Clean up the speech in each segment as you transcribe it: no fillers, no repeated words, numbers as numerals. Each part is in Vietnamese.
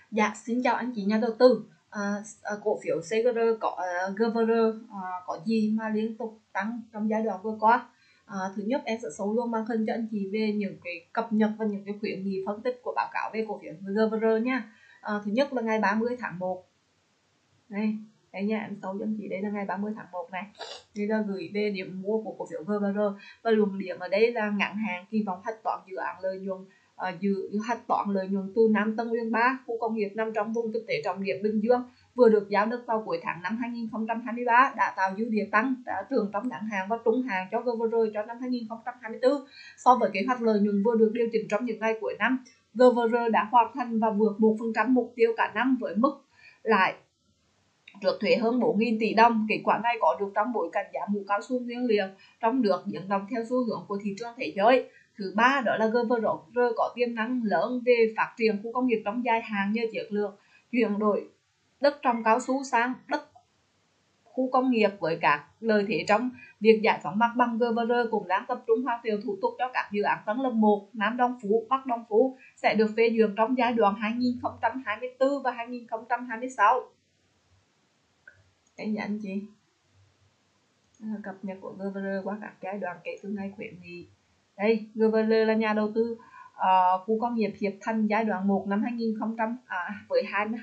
Dạ, xin chào anh chị nhà đầu tư. Cổ phiếu CGR GVR có gì mà liên tục tăng trong giai đoạn vừa qua? Thứ nhất em sẽ show luôn màn hình cho anh chị về những cái cập nhật và những cái khuyến nghị phân tích của báo cáo về cổ phiếu GVR nha. Thứ nhất là ngày 30 tháng 1 này, đây nha, em show cho anh chị, đây là ngày 30 tháng 1 này. Đây là gửi về điểm mua của cổ phiếu GVR, và luồng điểm ở đây là ngắn hạn kỳ vọng hạch toán dự án lợi nhuận, hạch toán lợi nhuận từ Nam Tân Uyên 3, khu công nghiệp nằm trong vùng kinh tế trọng điểm Bình Dương, vừa được giao đất vào cuối tháng năm 2023, đã tạo dư địa tăng trưởng trong ngắn hạn và trung hạn cho GVR cho năm 2024. So với kế hoạch lợi nhuận vừa được điều chỉnh trong những ngày cuối năm, GVR đã hoàn thành và vượt 1% mục tiêu cả năm với mức lãi trước thuế hơn 4.000 tỷ đồng. Kết quả này có được trong bối cảnh giá mũ cao su nguyên liệu trong nước biến động theo xu hướng của thị trường thế giới. Thứ ba đó là GVR có tiềm năng lớn về phát triển khu công nghiệp trong dài hạn nhờ chiến lược chuyển đổi đất trồng cao su sang đất khu công nghiệp với các lợi thế trong việc giải phóng mặt bằng. GVR cũng đang tập trung hoàn thiện thủ tục cho các dự án Tân Lập 1, Nam Đông Phú, Bắc Đông Phú sẽ được phê duyệt trong giai đoạn 2024 và 2026. Đây nha anh chị, cập nhật của GVR qua các giai đoạn kể từ ngày khuyến nghị. Đây, GVR là nhà đầu tư khu công nghiệp Hiệp Thành giai đoạn 1 năm 2000 với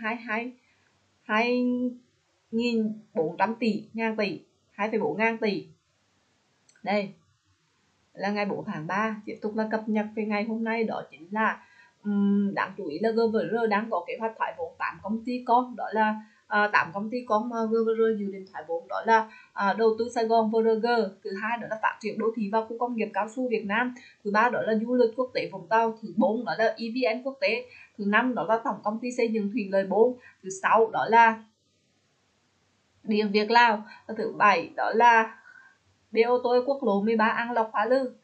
2.400 tỷ, 2,4 ngàn tỷ. Đây là ngày 4 tháng 3. Tiếp tục là cập nhật về ngày hôm nay, đó chính là đáng chú ý là GVR đang có kế hoạch thoái vốn 8 công ty con, đó là 8 công ty con mà GVR dự định thoái vốn, đó là đầu tư Sài Gòn VRG, thứ hai đó là phát triển đô thị và khu công nghiệp cao su Việt Nam, thứ ba đó là du lịch quốc tế Vũng Tàu, thứ bốn đó là EVN quốc tế, thứ năm đó là tổng công ty xây dựng thủy lợi 4, thứ sáu đó là Điện Việt Lào, và thứ bảy đó là BOT quốc lộ 13 An Lộc Hoa Lư.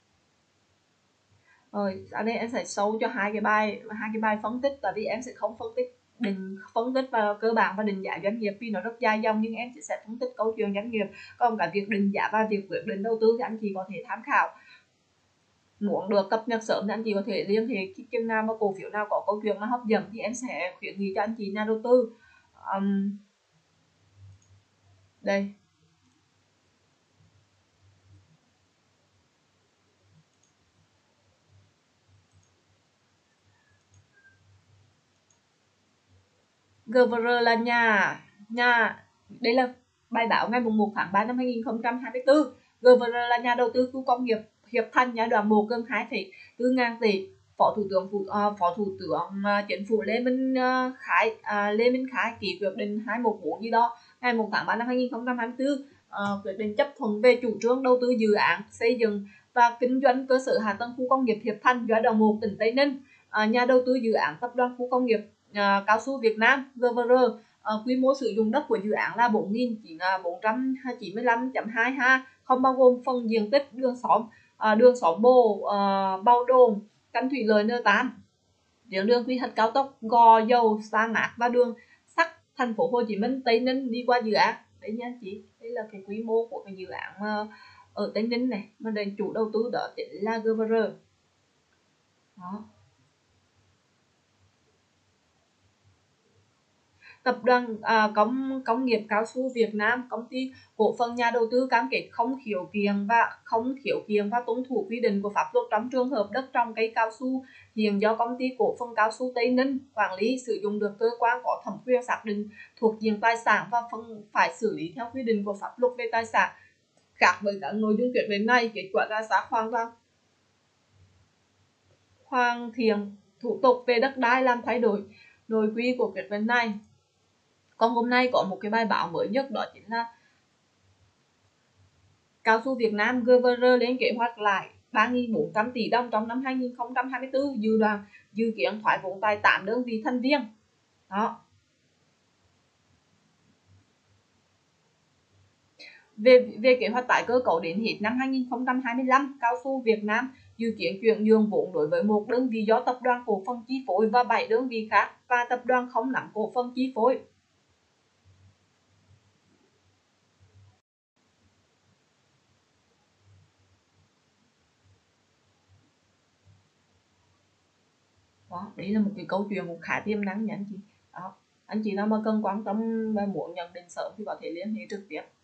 Rồi sau đây em sẽ sâu cho hai cái bài phân tích, tại vì em sẽ không phân tích vào cơ bản và định giá doanh nghiệp vì nó rất dài dòng, nhưng em sẽ phân tích câu chuyện doanh nghiệp. Còn cả việc định giá và việc quyết định đầu tư thì anh chị có thể tham khảo. Muốn được cập nhật sớm thì anh chị có thể liên hệ khi chừng nào mà cổ phiếu nào có câu chuyện mà hấp dẫn thì em sẽ khuyến nghị cho anh chị nhà đầu tư. Đây, GVR là đây là bài báo ngày 1 tháng 3 năm 2024. GVR là nhà đầu tư khu công nghiệp Hiệp Thành giai đoạn 1 gần 2,4 ngàn tỷ. Phó thủ tướng Chính phủ Lê Minh Khái ký quyết định 214 gì đó ngày 1 tháng 3 năm 2024, quyết định chấp thuận về chủ trương đầu tư dự án xây dựng và kinh doanh cơ sở hạ tầng khu công nghiệp Hiệp Thành giai đoạn 1 tỉnh Tây Ninh. Nhà đầu tư dự án tập đoàn khu công nghiệp cao su Việt Nam GVR. Quy mô sử dụng đất của dự án là 4.495,2 ha, không bao gồm phần diện tích đường xóm Bồ, Bao Đồn, canh thủy lợi N8, đường quy hoạch cao tốc Gò Dầu Sa Mạc và đường sắt thành phố Hồ Chí Minh Tây Ninh đi qua dự án. Đấy nha chị, đây là cái quy mô của cái dự án ở Tây Ninh này, mà đến chủ đầu tư đó chính là GVR. Đó. Tập đoàn công nghiệp cao su Việt Nam, công ty cổ phần nhà đầu tư cam kết không khiếu kiện và tuân thủ quy định của pháp luật trong trường hợp đất trồng cây cao su hiện do công ty cổ phần cao su Tây Ninh quản lý sử dụng được cơ quan có thẩm quyền xác định thuộc diện tài sản và phải xử lý theo quy định của pháp luật về tài sản. Khác với các nội dung quyết định này, kết quả ra xác hoàn thiện thủ tục về đất đai làm thay đổi nội quy của quyết định này. Còn hôm nay có một cái bài báo mới nhất, đó chính là Cao su Việt Nam GVR lên kế hoạch lại 3.400 tỷ đồng trong năm 2024, dự kiến thoái vốn tại 8 đơn vị thành viên. Đó. Về kế hoạch tái cơ cấu đến hết năm 2025, Cao su Việt Nam dự kiến chuyển nhượng vốn đối với một đơn vị do tập đoàn cổ phần chi phối và 7 đơn vị khác và tập đoàn không nắm cổ phần chi phối. Đó, đấy là một cái câu chuyện cũng khá tiềm năng nha anh chị. Đó, anh chị nào mà cần quan tâm và muốn nhận định sớm thì có thể liên hệ trực tiếp